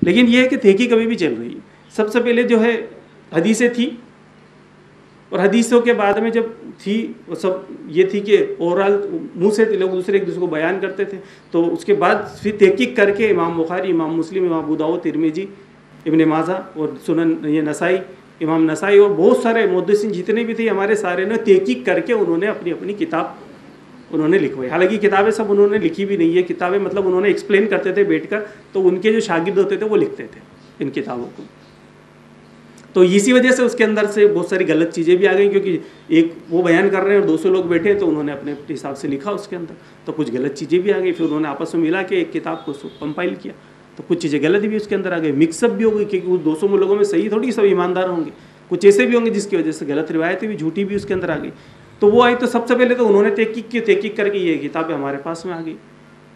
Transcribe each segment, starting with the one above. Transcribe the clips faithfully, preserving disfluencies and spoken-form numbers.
लेकिन ये है कि तहकीक अभी भी चल रही है। सबसे पहले जो है हदीसें थी, और हदीसों के बाद में जब थी वो सब ये थी कि ओवरऑल मुंह से लोग दूसरे एक दूसरे को बयान करते थे, तो उसके बाद फिर तहकीक करके इमाम बुखारी, इमाम मुस्लिम, इमाम अबू दाऊद, तिरमिजी, इब्न माजा और सुनन ये नसाई, इमाम नसाई और बहुत सारे मुहद्दिसीन जितने भी थे हमारे सारे ने तहकीक करके उन्होंने अपनी अपनी किताब उन्होंने लिखवाई। हालांकि किताबें सब उन्होंने लिखी भी नहीं है, किताबें मतलब उन्होंने एक्सप्लेन करते थे बैठकर, तो उनके जो शागिर्द होते थे वो लिखते थे इन किताबों को। तो इसी वजह से उसके अंदर से बहुत सारी गलत चीज़ें भी आ गई, क्योंकि एक वो बयान कर रहे हैं और दो सौ लोग बैठे तो उन्होंने अपने अपने हिसाब से लिखा उसके अंदर, तो कुछ गलत चीज़ें भी आ गई। फिर उन्होंने आपस में मिला के एक किताब को कंपाइल किया, तो कुछ चीज़ें गलत भी उसके अंदर आ गई, मिक्सअप भी हो गई, क्योंकि उस दो सौ लोगों में सही थोड़ी सब ईमानदार होंगे, कुछ ऐसे भी होंगे जिसकी वजह से गलत रिवायतें भी, झूठी भी उसके अंदर आ गई। तो वो आई, तो सबसे पहले तो उन्होंने तहकीक की, तहकीक करके ये किताबें हमारे पास में आ गई।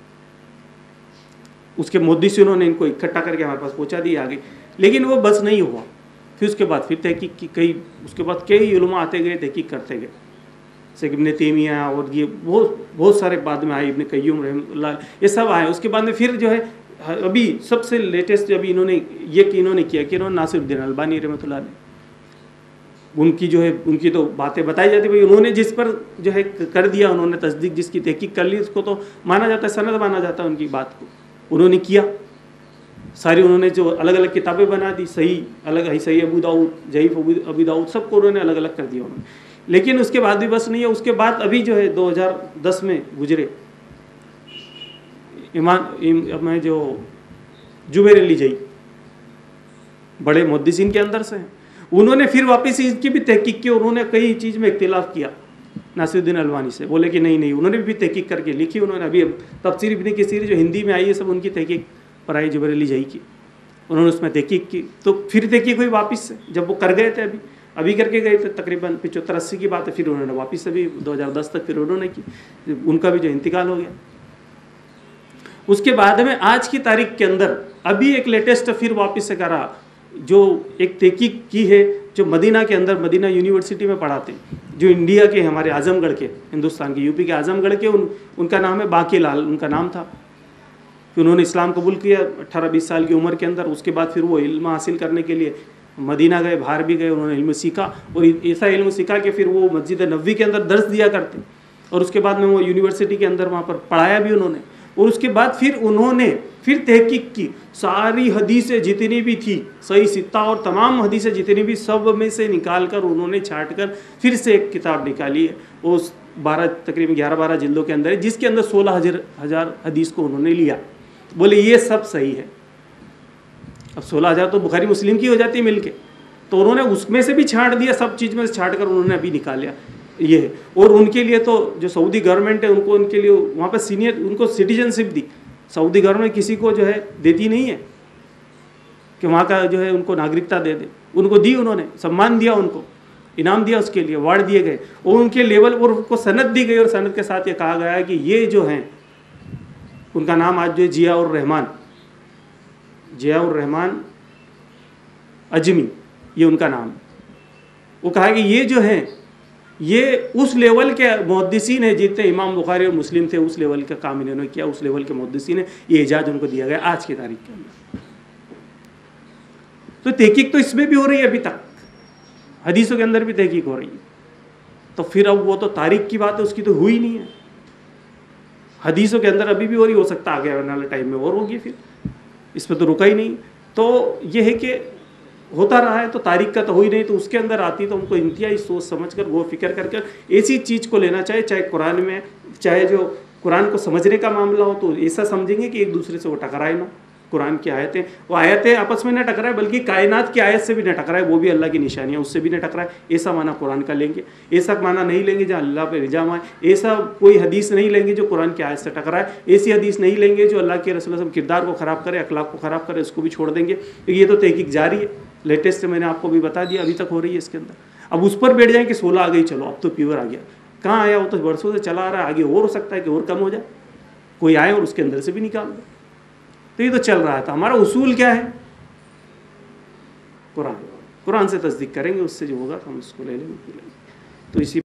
उसके मुहद्दिस उन्होंने इनको इकट्ठा करके हमारे पास पहुँचा दी, आ गई। लेकिन वो बस नहीं हुआ, फिर उसके बाद फिर तहकीक की, कई उसके बाद कई उलमा आते गए, तहकीक करते गए, जैसे इब्न तैमिया और ये बहुत बहुत सारे बाद में आए, इब्न कय्यूम रहमतुल्लाह, ये सब आए। उसके बाद में फिर जो है अभी सबसे लेटेस्ट अभी इन्होंने ये कि इन्होंने किया कि इन्होंने नासिरुद्दीन अलबानी रहमतुल्लाह ने, उनकी जो है उनकी तो बातें बताई जाती, भाई उन्होंने जिस पर जो है कर दिया, उन्होंने तस्दीक जिसकी तहकीक कर ली, उसको तो माना जाता है, सनद माना जाता है उनकी बात को, उन्होंने किया सारी। उन्होंने जो अलग अलग किताबें बना दी, सही अलग है, सही अबू दाऊद, ज़ईफ़ अबू दाऊद, सबको उन्होंने अलग अलग कर दिया उन्होंने। लेकिन उसके बाद भी बस नहीं है, उसके बाद अभी जो है दो हज़ार दस में गुजरे इमाम में जो जुबैर अली जई, बड़े मुहद्दिसीन के अंदर से हैं, उन्होंने फिर वापस इसकी भी तहकीक की, उन्होंने कई चीज़ में इख्तिलाफ किया नासिरुद्दीन अलबानी से, बोले कि नहीं नहीं, उन्होंने भी तहकीक करके लिखी। उन्होंने अभी तफसीर इब्न कसीर जो हिंदी में आई है सब उनकी तहकीक पर आई, जुबैर अली जई की, उन्होंने उसमें तहकीक की, तो फिर तहकीक हुई वापस से, जब वो कर गए थे अभी अभी करके गए थे तकरीबन पचहत्तर अस्सी की बात है, फिर उन्होंने वापस अभी दो हज़ार दस तक फिर उन्होंने की, उनका भी जो इंतकाल हो गया। उसके बाद में आज की तारीख के अंदर अभी एक लेटेस्ट फिर वापस से करा, जो एक तहकीक की है, जो मदीना के अंदर मदीना यूनिवर्सिटी में पढ़ाते हैं, जो इंडिया के हमारे आजमगढ़ के, हिंदुस्तान के यूपी के आजमगढ़ के, उन, उनका नाम है बाकी लाल, उनका नाम था। फिर उन्होंने इस्लाम कबूल किया अट्ठारह बीस साल की उम्र के अंदर। उसके बाद फिर वो इल्म हासिल करने के लिए मदीना गए, बाहर भी गए, उन्होंने इल्म सीखा, और ऐसा इल्म सीखा कि फिर वो मस्जिद नबवी के अंदर दर्स दिया करते, और उसके बाद में वो यूनिवर्सिटी के अंदर वहाँ पर पढ़ाया भी उन्होंने। और उसके बाद फिर उन्होंने फिर तहकीक की, सारी हदीसें जितनी भी थी, सही सित्ता और तमाम हदीसें जितनी भी, सब में से निकाल कर उन्होंने छाट कर फिर से एक किताब निकाली है, उस बारह तकरीबन ग्यारह बारह जिल्दों के अंदर है, जिसके अंदर सोलह हजार हज़ार हदीस को उन्होंने लिया, बोले ये सब सही है। अब सोलह हज़ार तो बुखारी मुस्लिम की हो जाती है मिलके, तो उन्होंने उसमें से भी छांट दिया, सब चीज़ में से छांट कर उन्होंने अभी निकाल ये है। और उनके लिए तो जो सऊदी गवर्नमेंट है, उनको उनके लिए वहाँ पर सीनियर उनको सिटीजनशिप दी। सऊदी गवर्नमेंट किसी को जो है देती नहीं है कि वहाँ का जो है उनको नागरिकता दे दे, उनको दी, उन्होंने सम्मान दिया, उनको इनाम दिया, उसके लिए अवार्ड दिए गए, और उनके लेवल पर उनको सनद दी गई, और सनद के साथ ये कहा गया कि ये जो हैं उनका नाम आज जो है जिया उर रहमान, जिया उर रहमान अजमी, ये उनका नाम। वो कहा कि ये जो है ये उस लेवल के मुहद्दिसीन है, जितने इमाम बुखारी और मुस्लिम थे, उस लेवल का काम इन्होंने किया, उस लेवल के मुहद्दिसीन है, ये एजाज उनको दिया गया आज की तारीख के अंदर। तो तहकीक तो इसमें भी हो रही है, अभी तक हदीसों के अंदर भी तहकीक हो रही है। तो फिर अब वो तो तारीख की बात है, उसकी तो हुई नहीं है, हदीसों के अंदर अभी भी हो रही, हो सकता आगे आने वाले टाइम में और होगी, फिर इस पर तो रुका ही नहीं। तो ये है कि होता रहा है, तो तारीख का तो हो ही नहीं, तो उसके अंदर आती तो हमको इंतहाई सोच समझ कर, गौर फिक्र कर कर ऐसी चीज़ को लेना चाहिए, चाहे कुरान में, चाहे जो कुरान को समझने का मामला हो, तो ऐसा समझेंगे कि एक दूसरे से वो टकराए ना। कुरान की आयतें, वो आयतें आपस में न टकराए, बल्कि कायनात की आयत से भी न टकराए, वो भी अल्लाह की निशानी है, उससे भी न टकराए, ऐसा माना कुरान का लेंगे। ऐसा माना नहीं लेंगे जहाँ अल्लाह पे रिजाम आए, ऐसा कोई हदीस नहीं लेंगे जो कुरान की आयत से टकराए, ऐसी हदीस नहीं लेंगे जो अल्लाह के रसूल सल्लल्लाहु अलैहि वसल्लम किरदार को ख़राब करे, अखलाक को ख़राब करे, उसको भी छोड़ देंगे। ये तो तहकीक जारी है, लेटेस्ट मैंने आपको भी बता दिया, अभी तक हो रही है इसके अंदर। अब उस पर बैठ जाए कि सोलह आ गई, चलो अब तो प्योर आ गया, कहाँ आया? वो तो बरसों से चला आ रहा है, आगे और हो सकता है कि और कम हो जाए, कोई आए और उसके अंदर से भी निकाल दे। तो ये तो चल रहा था। हमारा उसूल क्या है? कुरान, कुरान से तस्दीक करेंगे, उससे जो होगा तो हम उसको ले लेंगे। तो इसी